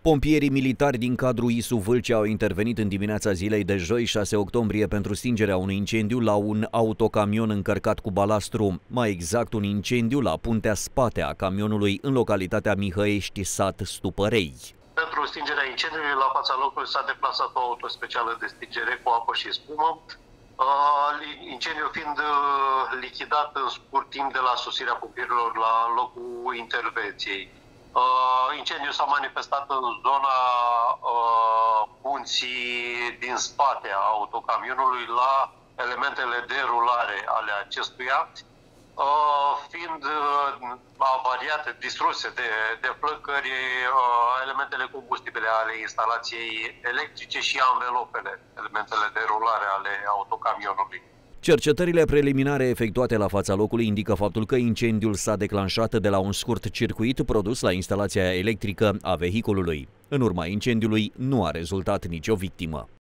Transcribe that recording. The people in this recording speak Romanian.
Pompierii militari din cadrul ISU Vâlcea au intervenit în dimineața zilei de joi, 6 octombrie, pentru stingerea unui incendiu la un autocamion încărcat cu balastru, mai exact un incendiu la puntea spate a camionului în localitatea Mihăiești, sat Stupărei. Pentru stingerea incendiului, la fața locului s-a deplasat o auto specială de stingere cu apă și spumă, incendiul fiind lichidat în scurt timp de la sosirea pompierilor la locul intervenției. Incendiul s-a manifestat în zona punții din spate a autocamionului la elementele de rulare ale acestuia, fiind avariate, distruse de flăcări elementele combustibile ale instalației electrice și anvelopele, elementele de rulare ale autocamionului. Cercetările preliminare efectuate la fața locului indică faptul că incendiul s-a declanșat de la un scurt circuit produs la instalația electrică a vehiculului. În urma incendiului nu a rezultat nicio victimă.